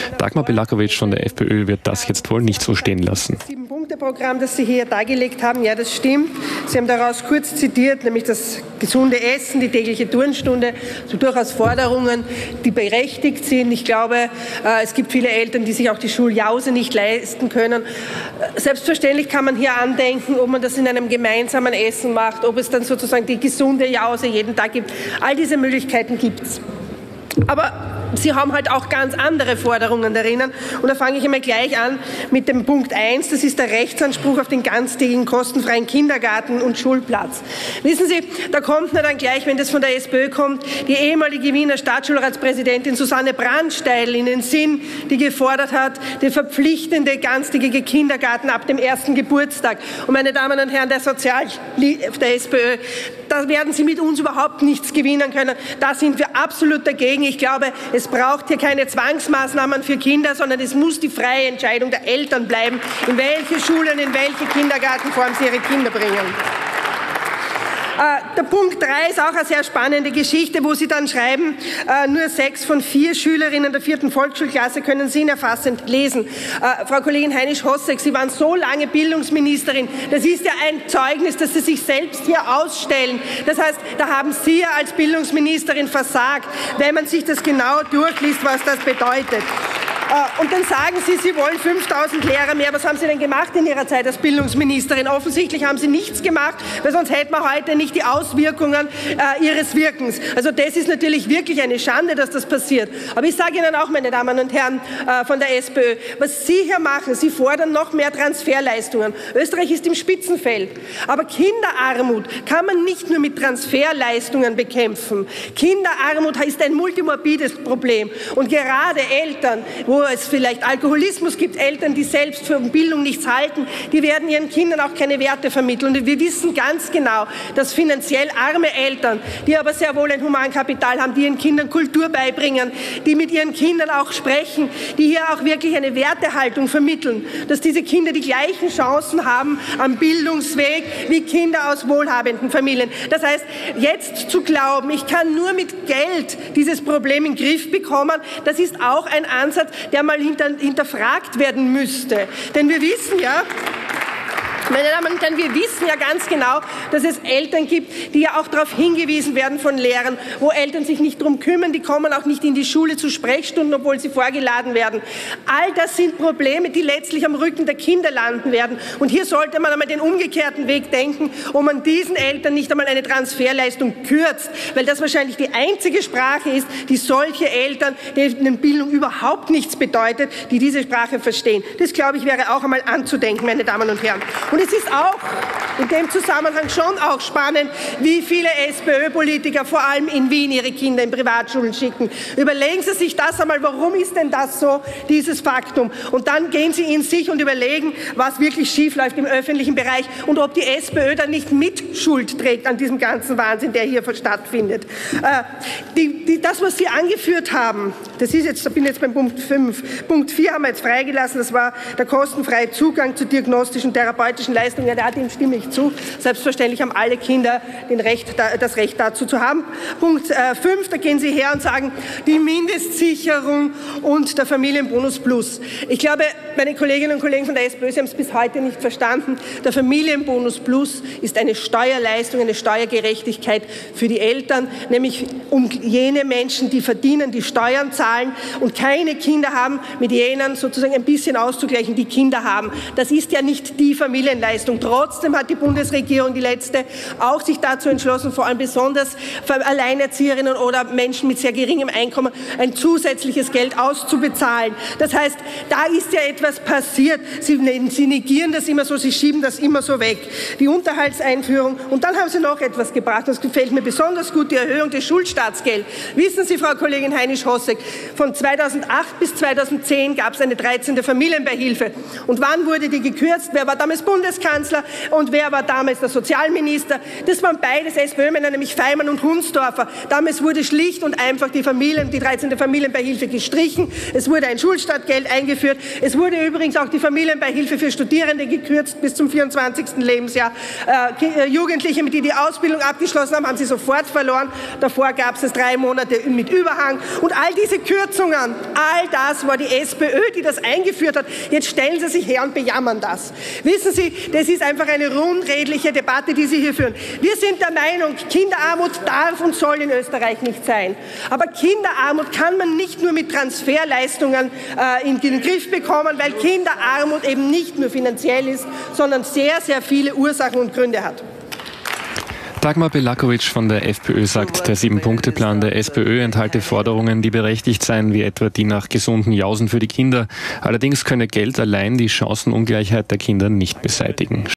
Dagmar Belakovic von der FPÖ wird das jetzt wohl nicht so stehen lassen. Das 7-Punkte-Programm, das Sie hier dargelegt haben, ja, das stimmt. Sie haben daraus kurz zitiert, nämlich das gesunde Essen, die tägliche Turnstunde, so durchaus Forderungen, die berechtigt sind. Ich glaube, es gibt viele Eltern, die sich auch die Schuljause nicht leisten können. Selbstverständlich kann man hier andenken, ob man das in einem gemeinsamen Essen macht, ob es dann sozusagen die gesunde Jause jeden Tag gibt. All diese Möglichkeiten gibt es. Aber Sie haben halt auch ganz andere Forderungen darin. Und da fange ich einmal gleich an mit dem Punkt 1. Das ist der Rechtsanspruch auf den ganztägigen kostenfreien Kindergarten und Schulplatz. Wissen Sie, da kommt mir dann gleich, wenn das von der SPÖ kommt, die ehemalige Wiener Stadtschulratspräsidentin Susanne Brandsteidl in den Sinn, die gefordert hat, der verpflichtende ganztägige Kindergarten ab dem 1. Geburtstag. Und meine Damen und Herren der der SPÖ, da werden Sie mit uns überhaupt nichts gewinnen können. Da sind wir absolut dagegen. Ich glaube, es braucht hier keine Zwangsmaßnahmen für Kinder, sondern es muss die freie Entscheidung der Eltern bleiben, in welche Schulen, in welche Kindergartenform sie ihre Kinder bringen. Der Punkt 3 ist auch eine sehr spannende Geschichte, wo Sie dann schreiben, nur 6 von 4 Schülerinnen der 4. Volksschulklasse können sinnerfassend lesen. Frau Kollegin Heinisch-Hossek, Sie waren so lange Bildungsministerin. Das ist ja ein Zeugnis, dass Sie sich selbst hier ausstellen. Das heißt, da haben Sie ja als Bildungsministerin versagt, wenn man sich das genau durchliest, was das bedeutet. Und dann sagen Sie, Sie wollen 5.000 Lehrer mehr. Was haben Sie denn gemacht in Ihrer Zeit als Bildungsministerin? Offensichtlich haben Sie nichts gemacht, weil sonst hätten wir heute nicht die Auswirkungen Ihres Wirkens. Also das ist natürlich wirklich eine Schande, dass das passiert. Aber ich sage Ihnen auch, meine Damen und Herren von der SPÖ, was Sie hier machen, Sie fordern noch mehr Transferleistungen. Österreich ist im Spitzenfeld. Aber Kinderarmut kann man nicht nur mit Transferleistungen bekämpfen. Kinderarmut ist ein multimorbides Problem. Und gerade Eltern, wo es vielleicht Alkoholismus gibt, Eltern, die selbst für Bildung nichts halten, die werden ihren Kindern auch keine Werte vermitteln. Und wir wissen ganz genau, dass finanziell arme Eltern, die aber sehr wohl ein Humankapital haben, die ihren Kindern Kultur beibringen, die mit ihren Kindern auch sprechen, die hier auch wirklich eine Wertehaltung vermitteln, dass diese Kinder die gleichen Chancen haben am Bildungsweg wie Kinder aus wohlhabenden Familien. Das heißt, jetzt zu glauben, ich kann nur mit Geld dieses Problem in den Griff bekommen, das ist auch ein Ansatz, der mal hinterfragt werden müsste. Denn wir wissen ja, meine Damen und Herren, wir wissen ja ganz genau, dass es Eltern gibt, die ja auch darauf hingewiesen werden von Lehrern, wo Eltern sich nicht darum kümmern, die kommen auch nicht in die Schule zu Sprechstunden, obwohl sie vorgeladen werden. All das sind Probleme, die letztlich am Rücken der Kinder landen werden. Und hier sollte man einmal den umgekehrten Weg denken, wo man diesen Eltern nicht einmal eine Transferleistung kürzt, weil das wahrscheinlich die einzige Sprache ist, die solche Eltern, denen Bildung überhaupt nichts bedeutet, die diese Sprache verstehen. Das, glaube ich, wäre auch einmal anzudenken, meine Damen und Herren. Und es ist auch in dem Zusammenhang schon auch spannend, wie viele SPÖ-Politiker vor allem in Wien ihre Kinder in Privatschulen schicken. Überlegen Sie sich das einmal, warum ist denn das so, dieses Faktum? Und dann gehen Sie in sich und überlegen, was wirklich schiefläuft im öffentlichen Bereich und ob die SPÖ dann nicht Mitschuld trägt an diesem ganzen Wahnsinn, der hier stattfindet. Das, was Sie angeführt haben, das ist jetzt, ich bin jetzt beim Punkt 5. Punkt 4 haben wir jetzt freigelassen, das war der kostenfreie Zugang zu diagnostischen, therapeutischen Leistungen. Ja, dem stimme ich zu. Selbstverständlich haben alle Kinder das Recht dazu zu haben. Punkt 5, da gehen Sie her und sagen, die Mindestsicherung und der Familienbonus Plus. Ich glaube, meine Kolleginnen und Kollegen von der SPÖ, Sie haben es bis heute nicht verstanden. Der Familienbonus Plus ist eine Steuerleistung, eine Steuergerechtigkeit für die Eltern, nämlich um jene Menschen, die verdienen, die Steuern zahlen und keine Kinder haben, mit jenen sozusagen ein bisschen auszugleichen, die Kinder haben. Das ist ja nicht die Familienleistung. Trotzdem hat die Bundesregierung, die letzte, auch sich dazu entschlossen, vor allem besonders für Alleinerzieherinnen oder Menschen mit sehr geringem Einkommen ein zusätzliches Geld auszubezahlen. Das heißt, da ist ja etwas passiert. Sie negieren das immer so, Sie schieben das immer so weg. Die Unterhaltseinführung. Und dann haben Sie noch etwas gebracht, das gefällt mir besonders gut, die Erhöhung des Schulstaatsgelds. Wissen Sie, Frau Kollegin Heinisch-Hossek, von 2008 bis 2010 gab es eine 13. Familienbeihilfe. Und wann wurde die gekürzt? Wer war damals Bundeskanzler? Bundeskanzler und wer war damals der Sozialminister? Das waren beides SPÖ-Männer, nämlich Feimann und Hunsdorfer. Damals wurde schlicht und einfach die 13. Familienbeihilfe gestrichen. Es wurde ein Schulstartgeld eingeführt. Es wurde übrigens auch die Familienbeihilfe für Studierende gekürzt bis zum 24. Lebensjahr. Jugendliche, die Ausbildung abgeschlossen haben, haben sie sofort verloren. Davor gab es 3 Monate mit Überhang. Und all diese Kürzungen, all das war die SPÖ, die das eingeführt hat. Jetzt stellen Sie sich her und bejammern das. Wissen Sie, das ist einfach eine unredliche Debatte, die Sie hier führen. Wir sind der Meinung, Kinderarmut darf und soll in Österreich nicht sein. Aber Kinderarmut kann man nicht nur mit Transferleistungen in den Griff bekommen, weil Kinderarmut eben nicht nur finanziell ist, sondern sehr, sehr viele Ursachen und Gründe hat. Dagmar Belakovic von der FPÖ sagt, der 7-Punkte-Plan der SPÖ enthalte Forderungen, die berechtigt seien, wie etwa die nach gesunden Jausen für die Kinder. Allerdings könne Geld allein die Chancenungleichheit der Kinder nicht beseitigen.